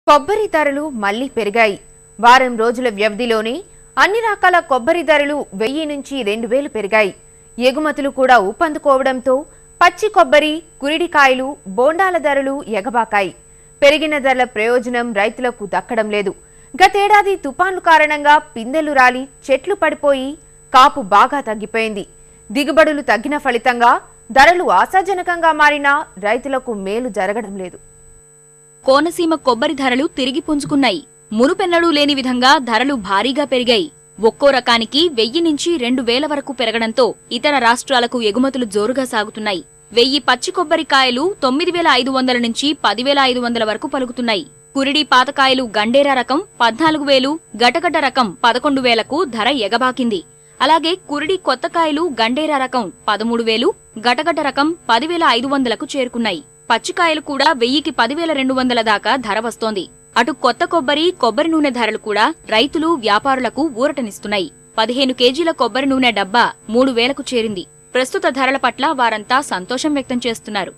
కొబ్బరి ధరలు మళ్లీ పెరిగాయి. వారం రోజుల వ్యవధిలోనే అన్ని రకాల కొబ్బరి ధరలు 1000 నుంచి 2000 పెరిగాయి. ఎగుమతులు కూడా ఊపందుకోవడంతో పచ్చి కొబ్బరి, కురిడికాయలు, బోండాల ధరలు ఎగబాకాయి. పెరిగిన ధరల ప్రయోజనం రైతులకు దక్కడం లేదు. గతేడాది తుఫాన్ల కారణంగా పిందెలు రాలి చెట్లు పడిపోయి కాపు బాగా తగ్గిపోయింది. దిగుబడులు తగ్గిన ఫలితంగా ధరలు ఆశాజనకంగా మారినా రైతులకు మేలు జరగడం లేదు. కోనసీమ కొబ్బరి ధరలు తిరిగి పుంజుకున్నాయి. మునుపెన్నడూ లేని విధంగా ధరలు భారీగా పెరిగాయి. ఒక్కో రకానికి 1000 నుంచి 2000 వరకు పెరగడంతో ఇతర రాష్ట్రాలకు ఎగుమతులు జోరుగా సాగుతున్నాయి. 1000 పచ్చి కొబ్బరికాయలు 9500 నుంచి 10500 వరకు పలుకుతున్నాయి. కురిడి పాతకాయలు గండేరా రకం 14000, గటగడ్డ రకం 11000కు ధర ఎగబాకింది. అలాగే కురిడి కొత్తకాయలు గండేరా రకం 13000, గటగడ్డ రకం 10500కు చేరుకున్నాయి. పచ్చికాయలు కూడా 1000కి 10200 దాకా ధర వస్తోంది. అటు కొత్త కొబ్బరి నూనె ధరలు కూడా రైతులు, వ్యాపారులకు ఊరటనిస్తున్నాయి. 15 కేజీల కొబ్బరి నూనె డబ్బా 3000కు చేరింది. ప్రస్తుత ధరల పట్ల వారంతా సంతోషం వ్యక్తం చేస్తున్నారు.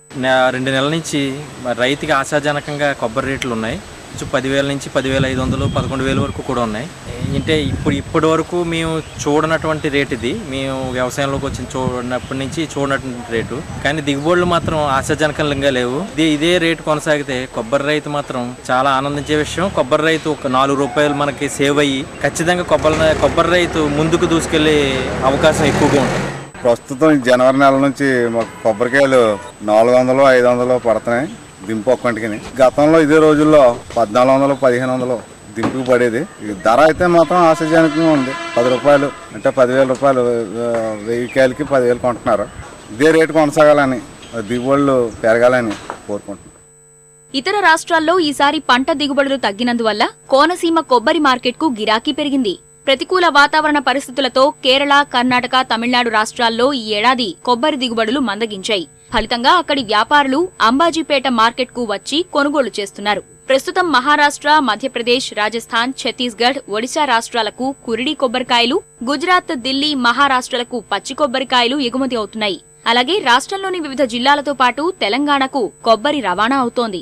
2 నెలల నుంచి రైతుకి ఆశాజనకంగా కొబ్బరి రేట్లు ఉన్నాయి. 10,000 నుంచి 10,500, 11,000 వరకు కూడా ఉన్నాయి. అంటే ఇప్పటి వరకు మేము చూడనటువంటి రేటు ఇది. మేము వ్యవసాయంలోకి వచ్చి చూడనప్పటి నుంచి చూడనటువంటి రేటు. కానీ దిగుబడులు మాత్రం ఆశాజనకంగా లేవు. ఇదే రేటు కొనసాగితే కొబ్బరి రైతు మాత్రం చాలా ఆనందించే విషయం. కొబ్బరి రైతు ఒక 4 రూపాయలు మనకి సేవ్ అయ్యి ఖచ్చితంగా కొబ్బరి రైతు ముందుకు దూసుకెళ్లే అవకాశం ఎక్కువగా ఉంటుంది. ప్రస్తుతం జనవరి నెల నుంచి మాకు కొబ్బరికాయలు 400, 500 పడుతున్నాయి దింపు ఒక్కంటికి. గతంలో ఇదే రోజుల్లో 1400, 1500 దింపుకు పడేది. ధర అయితే మాత్రం ఆశాజనకంగా ఉంది. 10 రూపాయలు అంటే 10,000 రూపాయలు, 1000 కాయలకి 10,000 కొంటున్నారు. ఇదే రేటు కొనసాగాలని, దిగుబడులు పెరగాలని కోరుకుంటున్నారు. ఇతర రాష్ట్రాల్లో ఈసారి పంట దిగుబడులు తగ్గినందువల్ల కోనసీమ కొబ్బరి మార్కెట్కు గిరాకీ పెరిగింది. ప్రతికూల వాతావరణ పరిస్థితులతో కేరళ, కర్ణాటక, తమిళనాడు రాష్ట్రాల్లో ఈ ఏడాది కొబ్బరి దిగుబడులు మందగించాయి. ఫలితంగా అక్కడి వ్యాపారులు అంబాజీపేట మార్కెట్కు వచ్చి కొనుగోలు చేస్తున్నారు. ప్రస్తుతం మహారాష్ట్ర, మధ్యప్రదేశ్, రాజస్థాన్, ఛత్తీస్గఢ్, ఒడిశా రాష్ట్రాలకు కురిడి కొబ్బరికాయలు, గుజరాత్, దిల్లీ, మహారాష్ట్రలకు పచ్చి కొబ్బరికాయలు ఎగుమతి అవుతున్నాయి. అలాగే రాష్ట్రంలోని వివిధ జిల్లాలతో పాటు తెలంగాణకు కొబ్బరి రవాణా అవుతోంది.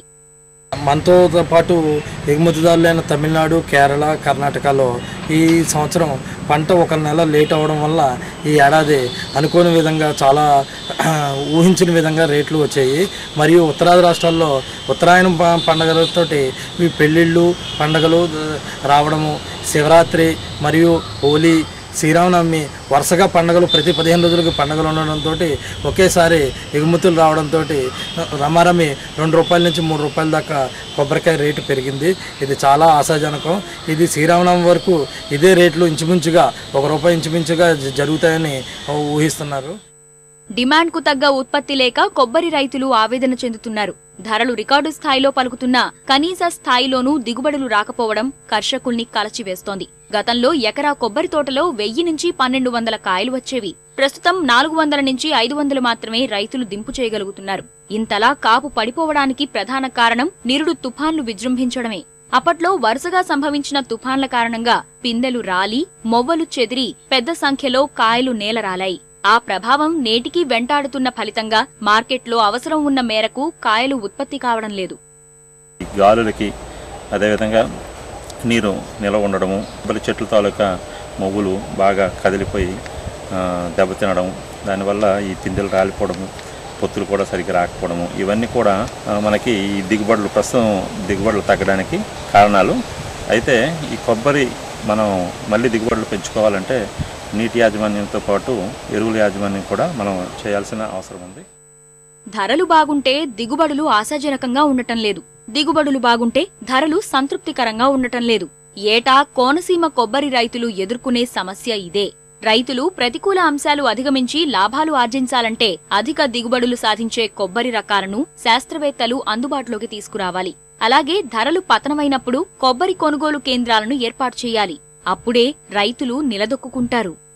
మనతో పాటు ఎగుమతిదారులైన తమిళనాడు, కేరళ, కర్ణాటకలో ఈ సంవత్సరం పంట 1 నెల లేట్ అవ్వడం వల్ల ఈ ఏడాది అనుకోని విధంగా చాలా ఊహించిన విధంగా రేట్లు వచ్చాయి. మరియు ఉత్తరాది రాష్ట్రాల్లో ఉత్తరాయణం పండుగలతోటి ఈ పెళ్ళిళ్ళు పండుగలు రావడము, శివరాత్రి మరియు హోలీ, శ్రీరామనవమి వరుసగా పండుగలు ప్రతి 15 రోజులకి పండుగలు ఉండడంతో ఒకేసారి ఎగుమతులు రావడంతో రమారమి 2 రూపాయల నుంచి 3 రూపాయల దాకా కొబ్బరికాయ రేటు పెరిగింది. ఇది చాలా ఆశాజనకం. ఇది శ్రీరామనవమి వరకు ఇదే రేట్లు ఇంచుమించుగా 1 రూపాయి ఇంచుమించుగా జరుగుతాయని ఊహిస్తున్నారు. డిమాండ్కు తగ్గ ఉత్పత్తి లేక కొబ్బరి రైతులు ఆవేదన చెందుతున్నారు. ధరలు రికార్డు స్థాయిలో పలుకుతున్నా కనీస స్థాయిలోనూ దిగుబడులు రాకపోవడం కర్షకుల్ని కలచివేస్తోంది. గతంలో ఎకరా కొబ్బరి తోటలో 1000 నుంచి 1200 కాయలు వచ్చేవి. ప్రస్తుతం 400 నుంచి 500 మాత్రమే రైతులు దింపు చేయగలుగుతున్నారు. ఇంతలా కాపు పడిపోవడానికి ప్రధాన కారణం నిరుడు తుఫాన్లు విజృంభించడమే. అప్పట్లో వరుసగా సంభవించిన తుఫాన్ల కారణంగా పిందెలు రాలి, మొవ్వలు చెదిరి పెద్ద సంఖ్యలో కాయలు నేలరాలాయి. ఆ ప్రభావం నేటికీ వెంటాడుతున్న ఫలితంగా మార్కెట్లో అవసరం ఉన్న మేరకు కాయలు ఉత్పత్తి కావడం లేదు. గాలులకి అదేవిధంగా నీరు నిలవ ఉండడము, కొబ్బరి చెట్ల తాలూకా మొవ్వులు బాగా కదిలిపోయి దెబ్బతినడం, దానివల్ల ఈ పిందెలు రాలిపోవడము, పొత్తులు కూడా సరిగ్గా రాకపోవడము, ఇవన్నీ కూడా మనకి ఈ ప్రస్తుతం దిగుబడులు తగ్గడానికి కారణాలు. అయితే ఈ కొబ్బరి మనం మళ్ళీ దిగుబడులు పెంచుకోవాలంటే నీటి యాజమాన్యంతో పాటు ఎరువుల యాజమాన్యం కూడా మనం చేయాల్సిన అవసరం ఉంది. ధరలు బాగుంటే దిగుబడులు ఆశాజనకంగా ఉండటం లేదు. దిగుబడులు బాగుంటే ధరలు సంతృప్తికరంగా ఉండటం లేదు. ఏటా కోనసీమ కొబ్బరి రైతులు ఎదుర్కొనే సమస్య ఇదే. రైతులు ప్రతికూల అంశాలు అధిగమించి లాభాలు ఆర్జించాలంటే అధిక దిగుబడులు సాధించే కొబ్బరి రకాలను శాస్త్రవేత్తలు అందుబాటులోకి తీసుకురావాలి. అలాగే ధరలు పతనమైనప్పుడు కొబ్బరి కొనుగోలు కేంద్రాలను ఏర్పాటు చేయాలి. అప్పుడే రైతులు నిలదొక్కుంటారు.